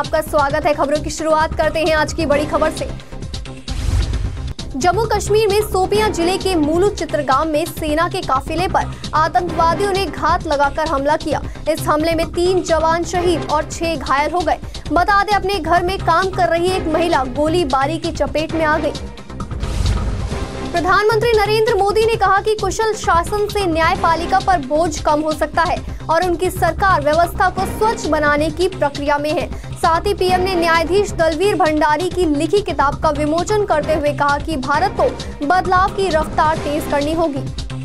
आपका स्वागत है। खबरों की शुरुआत करते हैं आज की बड़ी खबर से। जम्मू कश्मीर में शोपियां जिले के मुलू चित्रगाम में सेना के काफिले पर आतंकवादियों ने घात लगाकर हमला किया। इस हमले में 3 जवान शहीद और 6 घायल हो गए। बता दें, अपने घर में काम कर रही एक महिला गोलीबारी की चपेट में आ गई। प्रधानमंत्री नरेंद्र मोदी ने कहा कि कुशल शासन से न्यायपालिका पर बोझ कम हो सकता है और उनकी सरकार व्यवस्था को स्वच्छ बनाने की प्रक्रिया में है। साथ ही पीएम ने न्यायाधीश दलवीर भंडारी की लिखी किताब का विमोचन करते हुए कहा कि भारत को बदलाव की रफ्तार तेज करनी होगी।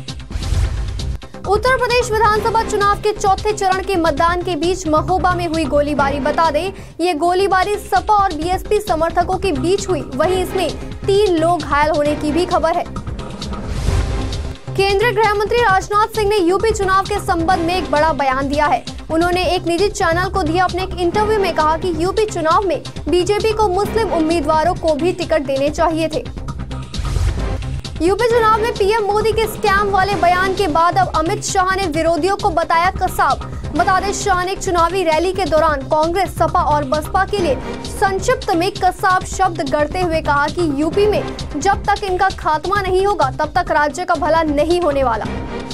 उत्तर प्रदेश विधानसभा चुनाव के चौथे चरण के मतदान के बीच महोबा में हुई गोलीबारी। बता दें, ये गोलीबारी सपा और बीएसपी समर्थकों के बीच हुई। वहीं इसमें 3 लोग घायल होने की भी खबर है। केंद्रीय गृह मंत्री राजनाथ सिंह ने यूपी चुनाव के संबंध में एक बड़ा बयान दिया है। उन्होंने एक निजी चैनल को दिए अपने एक इंटरव्यू में कहा कि यूपी चुनाव में बीजेपी को मुस्लिम उम्मीदवारों को भी टिकट देने चाहिए थे। यूपी चुनाव में पीएम मोदी के स्कैम वाले बयान के बाद अब अमित शाह ने विरोधियों को बताया कसाब। बता दें, शाह ने एक चुनावी रैली के दौरान कांग्रेस, सपा और बसपा के लिए संक्षिप्त में कसाब शब्द गढ़ते हुए कहा कि यूपी में जब तक इनका खात्मा नहीं होगा तब तक राज्य का भला नहीं होने वाला।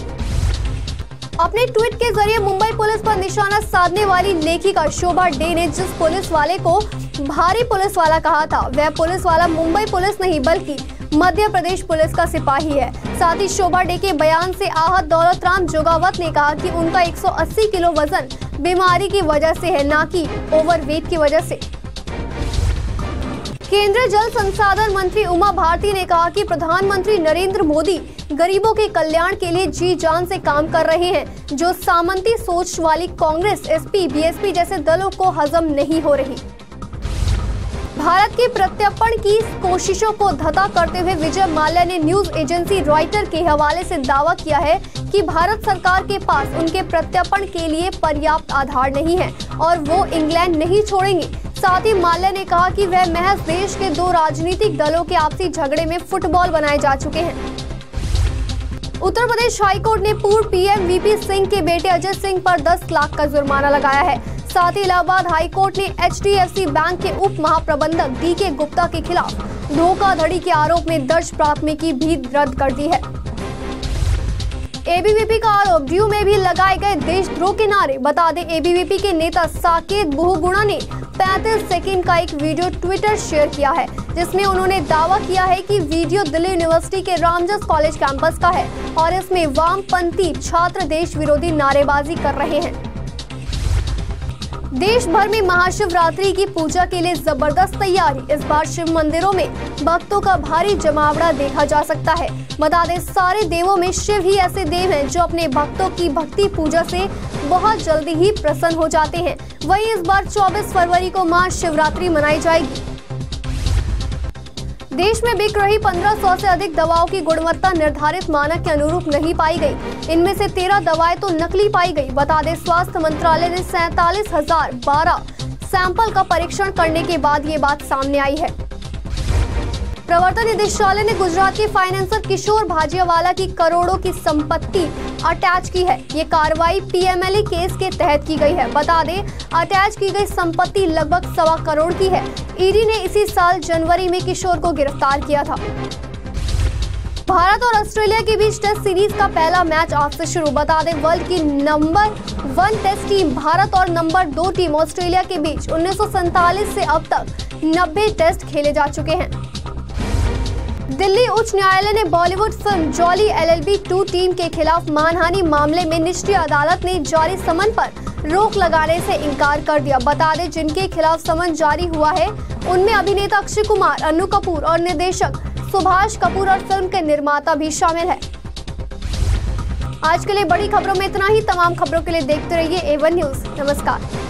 अपने ट्वीट के जरिए मुंबई पुलिस पर निशाना साधने वाली लेखिका शोभा डे ने जिस पुलिस वाले को भारी पुलिस वाला कहा था, वह पुलिस वाला मुंबई पुलिस नहीं बल्कि मध्य प्रदेश पुलिस का सिपाही है। साथ ही शोभा डे के बयान से आहत दौलतराम जोगावत ने कहा कि उनका 180 किलो वजन बीमारी की वजह से है, ना कि ओवरवेट की वजह से। केंद्रीय जल संसाधन मंत्री उमा भारती ने कहा कि प्रधानमंत्री नरेंद्र मोदी गरीबों के कल्याण के लिए जी जान से काम कर रहे हैं, जो सामंती सोच वाली कांग्रेस, एसपी, बीएसपी जैसे दलों को हजम नहीं हो रही। भारत की प्रत्यर्पण की कोशिशों को धता करते हुए विजय माल्या ने न्यूज एजेंसी रॉयटर के हवाले से दावा किया है कि भारत सरकार के पास उनके प्रत्यर्पण के लिए पर्याप्त आधार नहीं है और वो इंग्लैंड नहीं छोड़ेंगे। साथ ही माल्या ने कहा कि वह महज देश के 2 राजनीतिक दलों के आपसी झगड़े में फुटबॉल बनाए जा चुके हैं। उत्तर प्रदेश हाईकोर्ट ने पूर्व पीएम वीपी सिंह के बेटे अजय सिंह पर 10 लाख का जुर्माना लगाया है। साथ ही इलाहाबाद हाईकोर्ट ने एचडीएफसी बैंक के उप महाप्रबंधक डीके गुप्ता के खिलाफ धोखाधड़ी के आरोप में दर्ज प्राथमिकी भी रद्द कर दी है। एबीवीपी का आरोप, डीयू में भी लगाए गए देशद्रोह के नारे। बता दें, एबीवीपी के नेता साकेत बहुगुणा ने 35 सेकंड का एक वीडियो ट्विटर शेयर किया है, जिसमें उन्होंने दावा किया है कि वीडियो दिल्ली यूनिवर्सिटी के रामजस कॉलेज कैंपस का है और इसमें वामपंथी छात्र देश विरोधी नारेबाजी कर रहे हैं। देश भर में महाशिवरात्रि की पूजा के लिए जबरदस्त तैयारी। इस बार शिव मंदिरों में भक्तों का भारी जमावड़ा देखा जा सकता है। बता दें, सारे देवों में शिव ही ऐसे देव हैं जो अपने भक्तों की भक्ति पूजा से बहुत जल्दी ही प्रसन्न हो जाते हैं। वहीं इस बार 24 फरवरी को महाशिवरात्रि मनाई जाएगी। देश में बिक रही 1500 से अधिक दवाओं की गुणवत्ता निर्धारित मानक के अनुरूप नहीं पाई गई। इनमें से 13 दवाएं तो नकली पाई गई। बता दें, स्वास्थ्य मंत्रालय ने 47,012 सैंपल का परीक्षण करने के बाद ये बात सामने आई है। प्रवर्तन निदेशालय ने गुजरात के फाइनेंसर किशोर भाजियावाला की करोड़ों की संपत्ति अटैच की है। ये कार्रवाई पीएमएलए केस के तहत की गई है। बता दें, अटैच की गई संपत्ति लगभग 1.25 करोड़ की है। ईडी ने इसी साल जनवरी में किशोर को गिरफ्तार किया था। भारत और ऑस्ट्रेलिया के बीच टेस्ट सीरीज का पहला मैच आज से शुरू। बता दें, वर्ल्ड की नंबर 1 टेस्ट टीम भारत और नंबर 2 टीम ऑस्ट्रेलिया के बीच 1947 से अब तक 90 टेस्ट खेले जा चुके हैं। दिल्ली उच्च न्यायालय ने Bollywood film Jolly LLB 2 team के खिलाफ मानहानि मामले में निचली अदालत ने जारी समन पर रोक लगाने से इनकार कर दिया। बता दें, जिनके खिलाफ समन जारी हुआ है उनमें अभिनेता अक्षय कुमार, अन्नू कपूर और निर्देशक सुभाष कपूर और फिल्म के निर्माता भी शामिल है। आज के लिए बड़ी खबरों में इतना ही। तमाम खबरों के लिए देखते रहिए A1 न्यूज। नमस्कार।